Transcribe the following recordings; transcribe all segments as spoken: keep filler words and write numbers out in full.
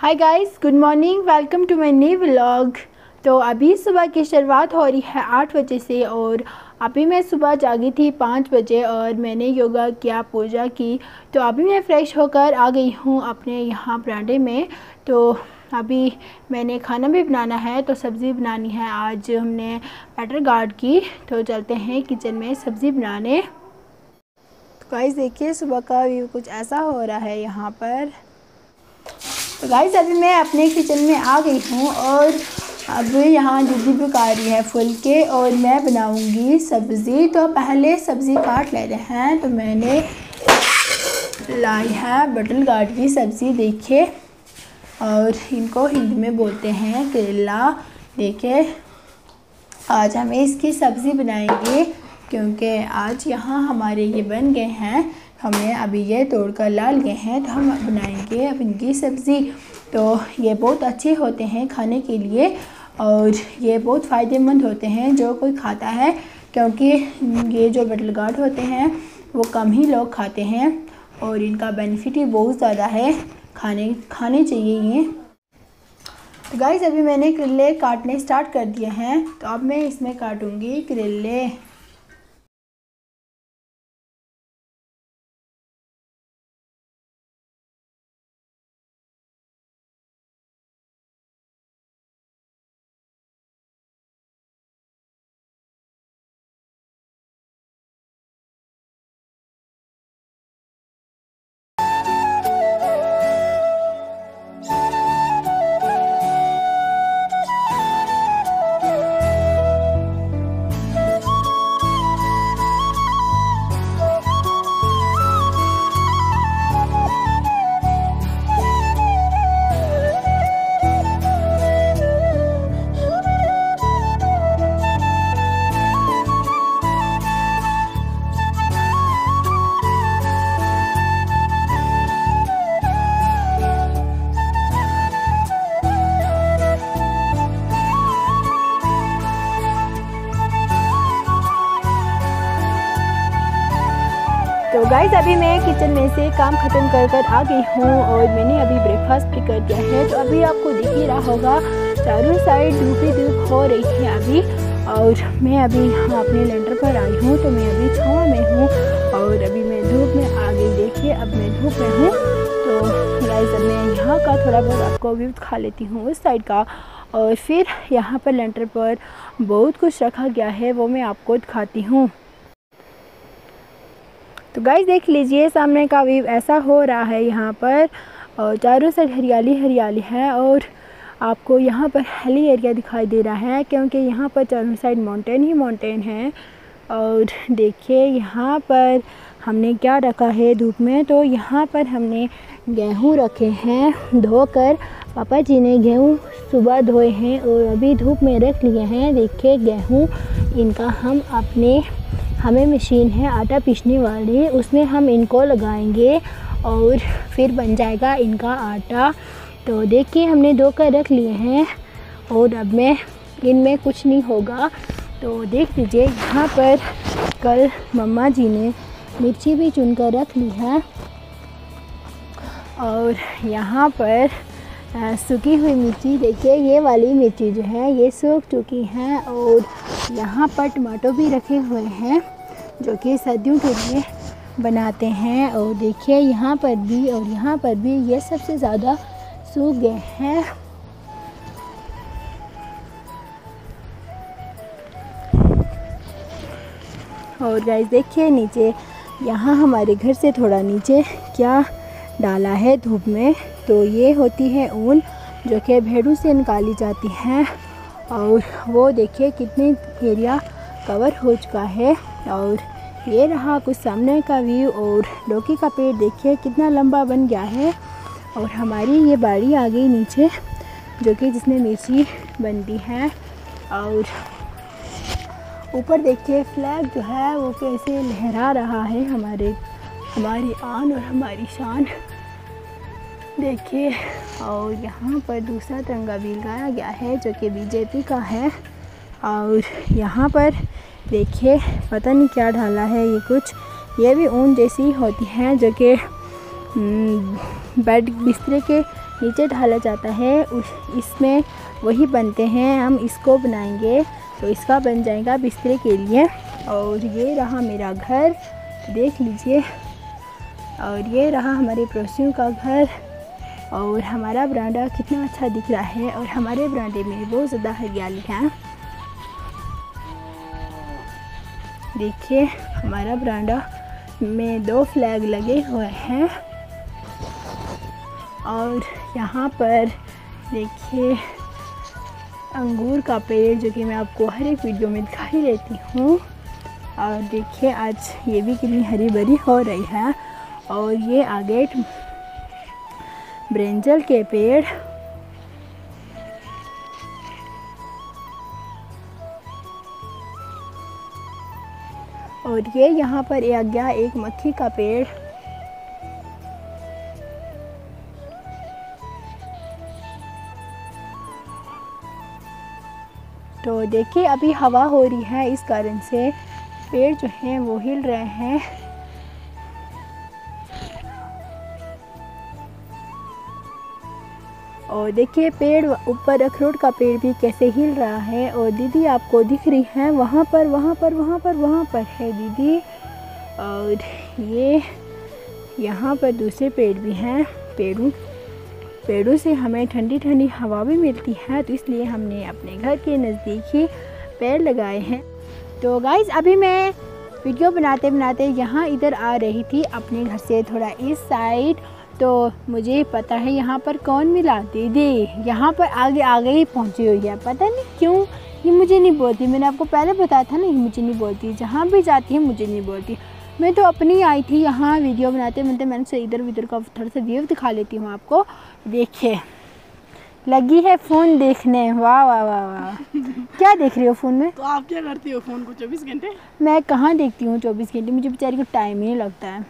Hi guys, good morning, welcome to my new vlog. तो अभी सुबह की शुरुआत हो रही है आठ बजे से और अभी मैं सुबह जागी थी पाँच बजे और मैंने योगा किया, पूजा की। तो अभी मैं फ़्रेश होकर आ गई हूँ अपने यहाँ बरामदे में। तो अभी मैंने खाना भी बनाना है, तो सब्ज़ी बनानी है। आज हमने मटर गार्ड की, तो चलते हैं किचन में सब्ज़ी बनाने। तो गाइस देखिए, सुबह का व्यू कुछ ऐसा हो रहा है यहाँ पर। तो गाइस अभी मैं अपने किचन में आ गई हूँ और अब यहाँ दीदी पका रही है फुलके और मैं बनाऊँगी सब्ज़ी। तो पहले सब्ज़ी काट ले रहे हैं। तो मैंने लाई है बटल गार्ड की सब्ज़ी, देखिए, और इनको हिंदी में बोलते हैं करेला। देखिए, आज हम इसकी सब्ज़ी बनाएंगे क्योंकि आज यहाँ हमारे ये बन गए हैं। हमने अभी ये तोड़ कर लाल गए हैं, तो हम बनाएंगे अब इनकी सब्ज़ी। तो ये बहुत अच्छे होते हैं खाने के लिए और ये बहुत फ़ायदेमंद होते हैं जो कोई खाता है, क्योंकि ये जो बटल गार्ड होते हैं वो कम ही लोग खाते हैं और इनका बेनिफिट भी बहुत ज़्यादा है। खाने खाने चाहिए ये। तो गाइस अभी मैंने करेले काटने स्टार्ट कर दिए हैं। तो अब मैं इसमें काटूंगी करेले। तो गाइस अभी मैं किचन में से काम ख़त्म कर कर आ गई हूँ और मैंने अभी ब्रेकफास्ट भी कर दिया है। तो अभी आपको दिख ही रहा होगा, चारों साइड धूप ही धूप हो रही है अभी। और मैं अभी यहाँ अपने लेंटर पर आई हूँ, तो मैं अभी छाँव में हूँ और अभी मैं धूप में आ गई। देखिए अब मैं धूप में हूँ। तो गाइस अब मैं यहाँ का थोड़ा बहुत आपको व्यू खा लेती हूँ उस साइड का, और फिर यहाँ पर लेंटर पर बहुत कुछ रखा गया है, वो मैं आपको दिखाती हूँ। तो गाइस देख लीजिए, सामने का व्यू ऐसा हो रहा है यहाँ पर और चारों साइड हरियाली हरियाली है और आपको यहाँ पर हिली एरिया दिखाई दे रहा है क्योंकि यहाँ पर चारों साइड माउंटेन ही माउंटेन है। और देखिए यहाँ पर हमने क्या रखा है धूप में। तो यहाँ पर हमने गेहूँ रखे हैं धोकर। पापा जी ने गेहूँ सुबह धोए हैं और अभी धूप में रख लिए हैं। देखिए गेहूँ, इनका हम अपने हमें मशीन है आटा पीसने वाली, उसमें हम इनको लगाएंगे और फिर बन जाएगा इनका आटा। तो देखिए हमने धो कर रख लिए हैं और अब में इनमें कुछ नहीं होगा। तो देख लीजिए यहाँ पर कल मम्मा जी ने मिर्ची भी चुन कर रख ली है और यहाँ पर सूखी हुई मिर्ची, देखिए ये वाली मिर्ची जो है ये सूख चुकी है। और यहाँ पर टमाटो भी रखे हुए हैं जो कि सर्दियों के लिए बनाते हैं। और देखिए यहाँ पर भी और यहाँ पर भी ये सबसे ज़्यादा सूख गए हैं। और गाइस देखिए नीचे, यहाँ हमारे घर से थोड़ा नीचे क्या डाला है धूप में, तो ये होती है ऊन जो कि भेड़ों से निकाली जाती है। और वो देखिए कितनी एरिया कवर हो चुका है। और ये रहा कुछ सामने का व्यू। और लौकी का पेड़ देखिए कितना लंबा बन गया है। और हमारी ये बाड़ी आ गई नीचे जो कि जिसमें मिर्ची बनती है। और ऊपर देखिए फ्लैग जो है वो कैसे लहरा रहा है, हमारे हमारी आन और हमारी शान देखिए। और यहाँ पर दूसरा तिरंगा भी लगाया गया है जो कि बीजेपी का है। और यहाँ पर देखिए पता नहीं क्या डाला है ये, कुछ ये भी ऊन जैसी होती है जो कि बेड बिस्तरे के नीचे ढाला जाता है, उस इसमें वही बनते हैं। हम इसको बनाएंगे तो इसका बन जाएगा बिस्तरे के लिए। और ये रहा मेरा घर, देख लीजिए। और ये रहा हमारे पड़ोसियों का घर। और हमारा बरामदा कितना अच्छा दिख रहा है। और हमारे बरामदे में बहुत ज़्यादा हरियाली है। देखिए हमारा बरामदा में दो फ्लैग लगे हुए हैं। और यहाँ पर देखिए अंगूर का पेड़, जो कि मैं आपको हर एक वीडियो में दिखा ही लेती हूँ। और देखिए आज ये भी कितनी हरी भरी हो रही है। और ये आगे ब्रिंजल के पेड़, और ये यहाँ पर आ गया एक मक्खी का पेड़। तो देखिए अभी हवा हो रही है, इस कारण से पेड़ जो हैं वो हिल रहे हैं। और देखिए पेड़ ऊपर अखरोट का पेड़ भी कैसे हिल रहा है। और दीदी आपको दिख रही है वहाँ पर, वहाँ पर, वहाँ पर, वहाँ पर है दीदी। और ये यहाँ पर दूसरे पेड़ भी हैं। पेड़ों पेड़ों से हमें ठंडी ठंडी हवा भी मिलती है, तो इसलिए हमने अपने घर के नज़दीक ही पेड़ लगाए हैं। तो गाइज़ अभी मैं वीडियो बनाते बनाते यहाँ इधर आ रही थी अपने घर से थोड़ा इस साइड। तो मुझे पता है यहाँ पर कौन मिला, दीदी यहाँ पर आगे आगे ही पहुँची हुई है। पता नहीं क्यों ये मुझे नहीं बोलती। मैंने आपको पहले बताया था ना, ये मुझे नहीं बोलती, जहाँ भी जाती है मुझे नहीं बोलती। मैं तो अपनी आई थी यहाँ वीडियो बनाते बनते, मैंने से इधर उधर का थोड़ा सा व्यू दिखा लेती हूँ आपको। देखिए लगी है फ़ोन देखने। वाह वाह वाह वाह क्या देख रही हो फ़ोन में? तो आप क्या करती हो फ़ोन को चौबीस घंटे? मैं कहाँ देखती हूँ चौबीस घंटे, मुझे बेचारी को टाइम ही नहीं लगता है।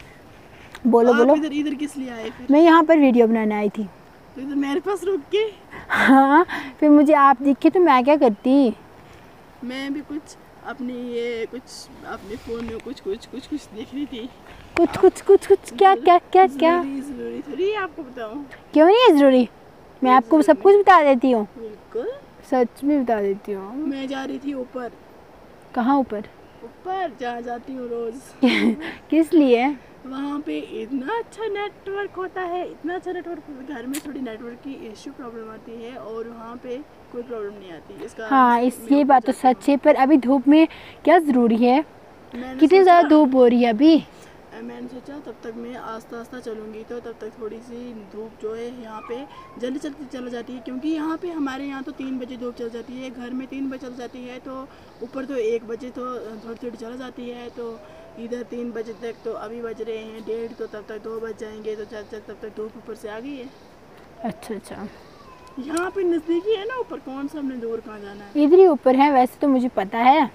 बोलो आप बोलो। इधर इधर किस लिए आए फिर? मैं यहाँ पर वीडियो बनाने आई थी। तो इधर मेरे पास रुक के? हाँ फिर मुझे आप दिखे तो मैं क्या करती। मैं भी कुछ अपनी ये कुछ अपने फ़ोन में कुछ कुछ कुछ कुछ देख रही थी। कुछ कुछ कुछ कुछ क्या क्या क्या क्या? ज़रूरी थोड़ी आपको बताऊँ। क्यों नहीं है ज़रूरी, मैं आपको सब कुछ बता देती हूँ। बिल्कुल सच में बता देती हूँ। मैं जा रही थी ऊपर। कहाँ ऊपर? ऊपर जहाँ जाती हूँ रोज़। किस लिए? वहाँ पे इतना अच्छा नेटवर्क होता है, इतना अच्छा नेटवर्क। घर में थोड़ी नेटवर्क की इश्यू प्रॉब्लम आती है और वहाँ पे कोई प्रॉब्लम नहीं आती। इसका हाँ इस ये बात तो सच है। पर अभी धूप में क्या ज़रूरी है, कितनी ज़्यादा धूप हो रही है अभी। मैंने सोचा तब तक मैं आस्ता आस्ता चलूँगी तो तब तक थोड़ी सी धूप जो है यहाँ पे जल्दी चलती चल जाती है। क्योंकि यहाँ पे हमारे यहाँ तो तीन बजे धूप चल जाती है, घर में तीन बजे चल जाती है, तो ऊपर तो एक बजे तो थोड़ी थोड़ी चल जाती है। तो इधर तीन बजे तक, तो अभी बज रहे हैं डेढ़, तो तब तक दो बज जाएंगे, तो चल चल तब तक धूप ऊपर से आ गई है। अच्छा अच्छा यहाँ पे नज़दीकी है ना ऊपर, कौन सा हमने दूर कहाँ जाना है? इधर ही ऊपर है, वैसे तो मुझे पता है।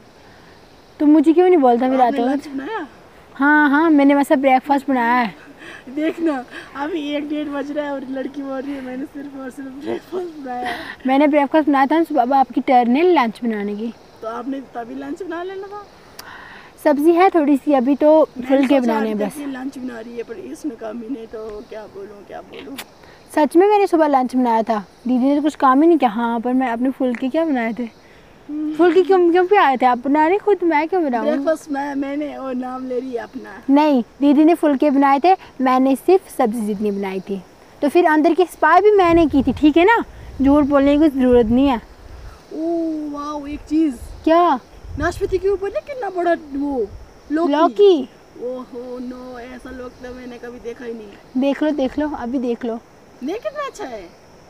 तो मुझे क्यों नहीं बोलता फिर आते लंच बनाया? हाँ हाँ मैंने वैसा ब्रेकफास्ट बनाया है। देखना अभी एक डेढ़ बज रहा है और लड़की बोल रही है मैंने सिर्फ और सिर्फ ब्रेकफास्ट बनाया है। मैंने ब्रेकफास्ट बनाया था सुबह, आपकी टर्न है लंच बनाने की। तो आपने तभी लंच बना लेना था। सब्जी है थोड़ी सी, अभी तो फुलके बनाने हैं बस। लंच बना रही है पर इसमें कमी नहीं, तो क्या बोलूँ क्या बोलूँ। सच में मैंने सुबह लंच बनाया था, दीदी ने तो कुछ काम ही नहीं किया। हाँ पर मैं अपने फुलके क्या बनाए थे, फुलके क्यों क्यों पे आए थे आप बना रहे खुद, मैं क्यों बनाऊँ? ब्रेकफास्ट मैं मैंने और नाम ले रही है अपना। नहीं दीदी ने फुलके बनाए थे, मैंने सिर्फ सब्जी जितनी बनाई थी। तो फिर अंदर की सफाई भी मैंने की थी, ठीक है ना, झूठ बोलने की ज़रूरत नहीं है। ओह वाह एक चीज़। क्या? नाशपाती के ऊपर ना कितना बड़ा वो लौकी। लौकी? ओहो नो, ऐसा लौकी तो मैंने कभी देखा ही नहीं। देख लो देख लो अभी देख लो, नहीं कितना अच्छा है।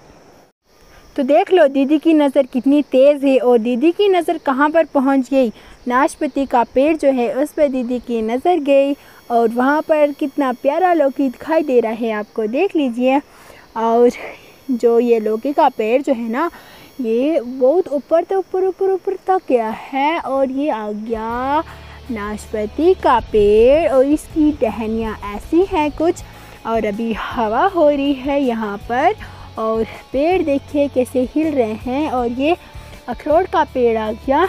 तो देख लो दीदी की नज़र कितनी तेज़ है। और दीदी की नज़र कहाँ पर पहुँच गई, नाशपाती का पेड़ जो है उस पर दीदी की नज़र गई। और वहाँ पर कितना प्यारा लौकी दिखाई दे रहा है आपको, देख लीजिए। और जो ये लौकी का पेड़ जो है ना, ये बहुत ऊपर तक ऊपर ऊपर ऊपर तक गया है। और ये आ गया नाशपाती का पेड़, और इसकी टहनियाँ ऐसी हैं कुछ। और अभी हवा हो रही है यहाँ पर, और पेड़ देखिए कैसे हिल रहे हैं। और ये अखरोट का पेड़ आ गया।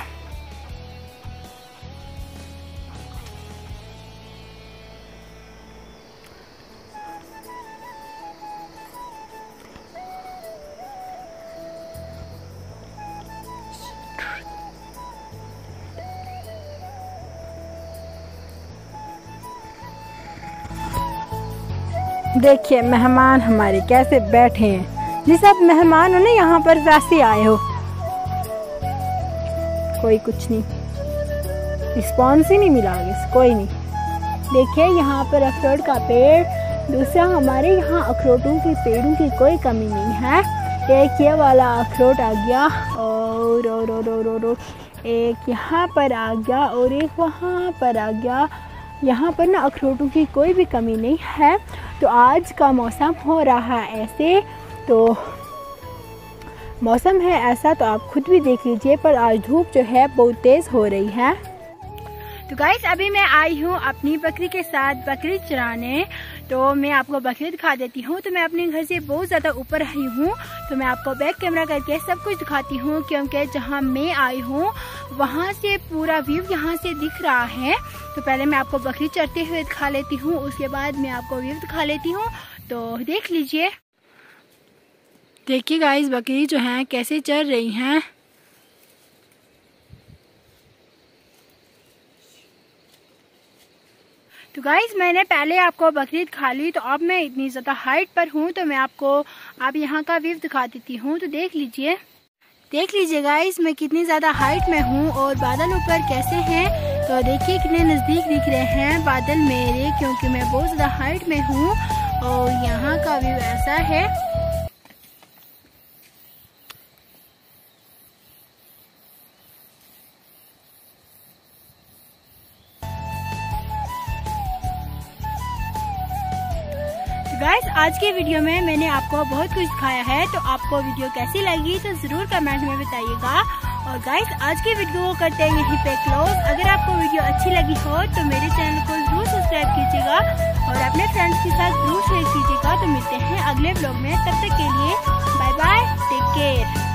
देखिए मेहमान हमारे कैसे बैठे हैं। जिस आप मेहमान हो ना यहाँ पर वैसे आए हो। कोई कुछ नहीं, रिस्पॉन्स ही नहीं मिला आगे से, कोई नहीं। देखिए यहाँ पर अखरोट का पेड़, दूसरा हमारे यहाँ अखरोटों के पेड़ों की कोई कमी नहीं है। एक ये वाला अखरोट आ गया और और और और, और, और एक यहाँ पर आ गया और एक वहाँ पर आ गया। यहाँ पर ना अखरोटों की कोई भी कमी नहीं है। तो आज का मौसम हो रहा है ऐसे, तो मौसम है ऐसा तो आप खुद भी देख लीजिए। पर आज धूप जो है बहुत तेज़ हो रही है। तो गाइस अभी मैं आई हूँ अपनी बकरी के साथ बकरी चराने। तो मैं आपको बकरी दिखा देती हूँ। तो मैं अपने घर से बहुत ज़्यादा ऊपर आई हूँ, तो मैं आपको बैक कैमरा करके सब कुछ दिखाती हूँ, क्योंकि जहाँ मैं आई हूँ वहाँ से पूरा व्यू यहाँ से दिख रहा है। तो पहले मैं आपको बकरी चरते हुए दिखा लेती हूँ, उसके बाद मैं आपको व्यू दिखा लेती हूँ। तो देख लीजिए। देखिए गाइस बकरी जो है कैसे चर रही हैं। तो गाइस मैंने पहले आपको बकरी दिखा ली, तो अब मैं इतनी ज़्यादा हाइट पर हूँ, तो मैं आपको अब यहाँ का व्यू दिखा देती हूँ। तो देख लीजिए, देख लीजिए गाइस मैं कितनी ज़्यादा हाइट में हूँ और बादल ऊपर कैसे हैं। तो देखिए कितने नज़दीक दिख रहे हैं बादल मेरे, क्योंकि मैं बहुत ज़्यादा हाइट में हूँ। और यहाँ का व्यू ऐसा है। गाइस आज के वीडियो में मैंने आपको बहुत कुछ दिखाया है। तो आपको वीडियो कैसी लगी तो ज़रूर कमेंट में बताइएगा। और गाइस आज के वीडियो को करते हैं यहीं पे क्लोज। अगर आपको वीडियो अच्छी लगी हो तो मेरे चैनल को जरूर सब्सक्राइब कीजिएगा और अपने फ्रेंड्स के साथ जरूर शेयर कीजिएगा। तो मिलते हैं अगले ब्लॉग में, तब तक के लिए बाय बाय, टेक केयर।